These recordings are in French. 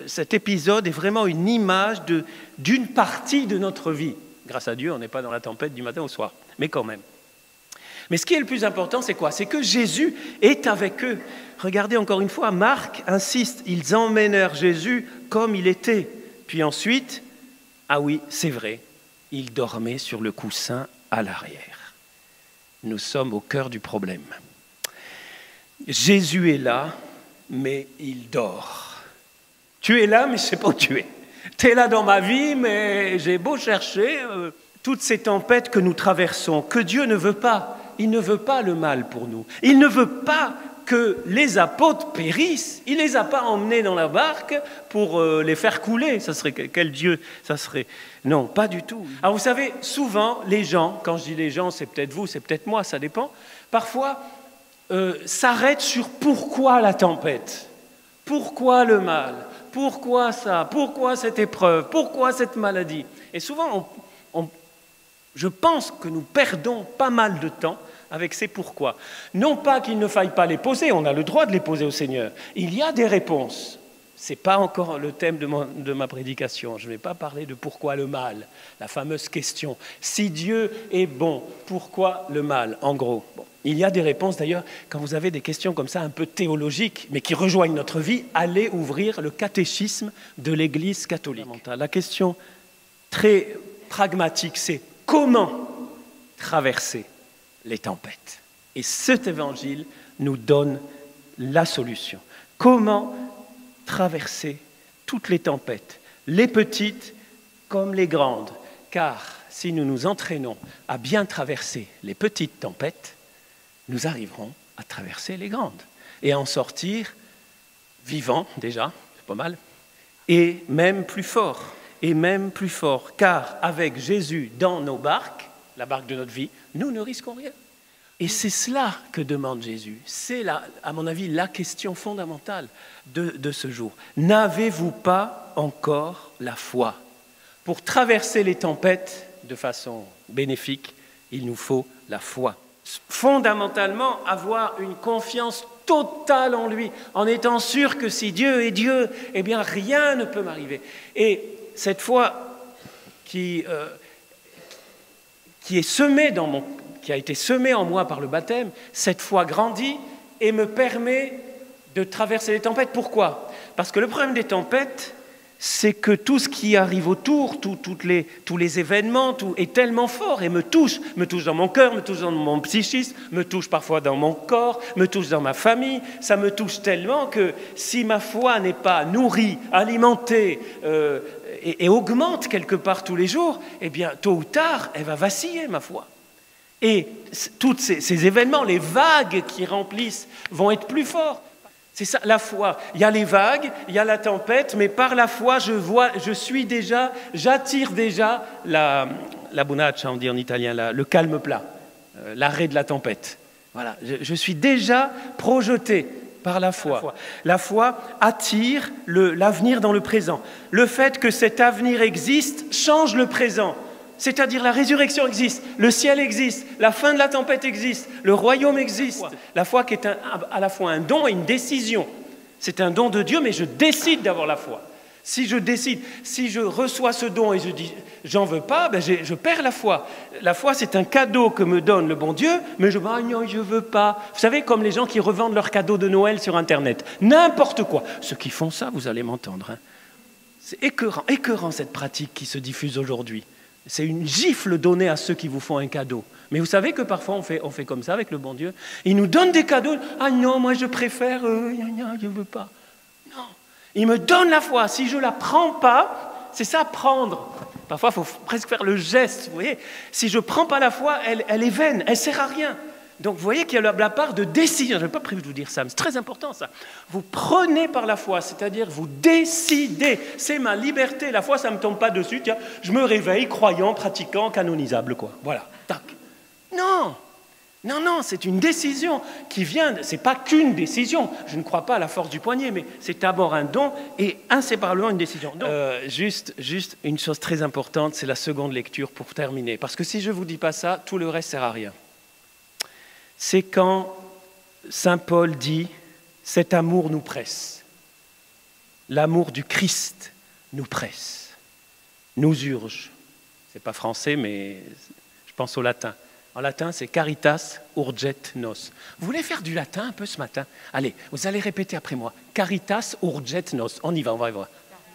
cet épisode est vraiment une image d'une partie de notre vie. Grâce à Dieu, on n'est pas dans la tempête du matin au soir, mais quand même. Mais ce qui est le plus important, c'est quoi? C'est que Jésus est avec eux. Regardez encore une fois, Marc insiste, ils emmenèrent Jésus comme il était. Puis ensuite, ah oui, c'est vrai, il dormait sur le coussin à l'arrière. Nous sommes au cœur du problème. Jésus est là, mais il dort. Tu es là, mais je ne sais pas où tu es. Tu es là dans ma vie, mais j'ai beau chercher, toutes ces tempêtes que nous traversons, que Dieu ne veut pas. Il ne veut pas le mal pour nous. Il ne veut pas que les apôtres périssent. Il ne les a pas emmenés dans la barque pour les faire couler. Ça serait quel Dieu ça serait? Non, pas du tout. Alors vous savez, souvent, les gens, quand je dis les gens, c'est peut-être vous, c'est peut-être moi, ça dépend, parfois s'arrêtent sur pourquoi la tempête, pourquoi le mal, pourquoi ça, pourquoi cette épreuve, pourquoi cette maladie. Et souvent, je pense que nous perdons pas mal de temps avec ces pourquoi. Non pas qu'il ne faille pas les poser, on a le droit de les poser au Seigneur. Il y a des réponses. Ce n'est pas encore le thème de ma prédication. Je ne vais pas parler de pourquoi le mal, la fameuse question. Si Dieu est bon, pourquoi le mal, en gros? Bon, il y a des réponses d'ailleurs, quand vous avez des questions comme ça un peu théologiques, mais qui rejoignent notre vie, allez ouvrir le catéchisme de l'Église catholique. La question très pragmatique, c'est comment traverser les tempêtes. Et cet évangile nous donne la solution. Comment traverser toutes les tempêtes, les petites comme les grandes. Car si nous nous entraînons à bien traverser les petites tempêtes, nous arriverons à traverser les grandes et à en sortir vivants déjà, c'est pas mal, et même plus fort, car avec Jésus dans nos barques, la barque de notre vie, nous ne risquons rien. Et c'est cela que demande Jésus. C'est, à mon avis, la question fondamentale de ce jour. N'avez-vous pas encore la foi? Pour traverser les tempêtes de façon bénéfique, il nous faut la foi. Fondamentalement, avoir une confiance totale en lui, en étant sûr que si Dieu est Dieu, eh bien rien ne peut m'arriver. Et cette foi qui a été semée en moi par le baptême, cette foi grandit et me permet de traverser les tempêtes. Pourquoi? Parce que le problème des tempêtes, c'est que tout ce qui arrive autour, tous les événements, tout est tellement fort et me touche dans mon cœur, me touche dans mon psychisme, me touche parfois dans mon corps, me touche dans ma famille. Ça me touche tellement que si ma foi n'est pas nourrie, alimentée et augmente quelque part tous les jours, eh bien, tôt ou tard, elle va vaciller, ma foi. Et tous ces événements, les vagues qui remplissent, vont être plus forts. C'est ça, la foi. Il y a les vagues, il y a la tempête, mais par la foi, j'attire déjà la bonaccia, on dit en italien, le calme plat, l'arrêt de la tempête. Voilà, je suis déjà projeté par la foi. La foi attire l'avenir dans le présent. Le fait que cet avenir existe change le présent. C'est-à-dire la résurrection existe, le ciel existe, la fin de la tempête existe, le royaume existe. La foi qui est à la fois un don et une décision. C'est un don de Dieu, mais je décide d'avoir la foi. Si je reçois ce don et je dis « j'en veux pas », ben je perds la foi. La foi, c'est un cadeau que me donne le bon Dieu, mais je dis « ah non, je veux pas ». Vous savez, comme les gens qui revendent leurs cadeaux de Noël sur Internet. N'importe quoi. Ceux qui font ça, vous allez m'entendre. Hein. C'est écœurant cette pratique qui se diffuse aujourd'hui. C'est une gifle donnée à ceux qui vous font un cadeau. Mais vous savez que parfois on fait comme ça avec le bon Dieu. Il nous donne des cadeaux. Ah non, moi je préfère, je ne veux pas. Non, il me donne la foi. Si je ne la prends pas, c'est ça prendre. Parfois il faut presque faire le geste. Vous voyez, si je ne prends pas la foi, elle est vaine, elle ne sert à rien. Donc vous voyez qu'il y a la part de décision. Je n'avais pas prévu de vous dire ça, mais c'est très important ça. Vous prenez par la foi, c'est-à-dire vous décidez. C'est ma liberté. La foi, ça ne me tombe pas dessus. Tiens, je me réveille croyant, pratiquant, canonisable, quoi. Voilà, tac. Non, c'est une décision qui vient. Ce n'est pas qu'une décision. Je ne crois pas à la force du poignet, mais c'est d'abord un don et inséparablement une décision. Donc, juste une chose très importante, c'est la seconde lecture pour terminer. Parce que si je ne vous dis pas ça, tout le reste ne sert à rien. C'est quand Saint Paul dit « cet amour nous presse ». L'amour du Christ nous presse, nous urge. C'est pas français, mais je pense au latin. En latin, c'est caritas urget nos. Vous voulez faire du latin un peu ce matin? Allez, vous allez répéter après moi. Caritas urget nos. On y va, on va y voir.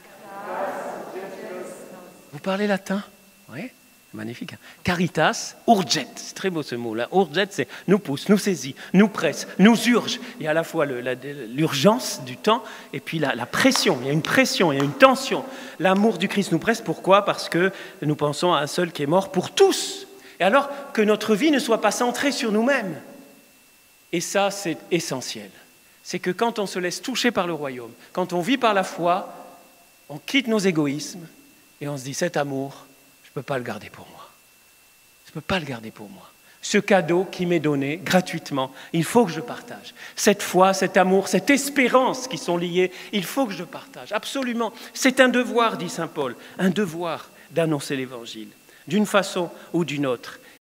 Vous parlez latin? Oui, magnifique. Hein? Caritas urget, c'est très beau ce mot-là. Urget, c'est nous pousse, nous saisit, nous presse, nous urge. Il y a à la fois l'urgence du temps et puis la pression. Il y a une pression, il y a une tension. L'amour du Christ nous presse. Pourquoi? Parce que nous pensons à un seul qui est mort pour tous. Et alors que notre vie ne soit pas centrée sur nous-mêmes. Et ça, c'est essentiel. C'est que quand on se laisse toucher par le royaume, quand on vit par la foi, on quitte nos égoïsmes et on se dit, cet amour, je ne peux pas le garder pour moi. Je ne peux pas le garder pour moi. Ce cadeau qui m'est donné gratuitement, il faut que je partage. Cette foi, cet amour, cette espérance qui sont liées, il faut que je partage. Absolument. C'est un devoir, dit saint Paul, un devoir d'annoncer l'Évangile, d'une façon ou d'une autre.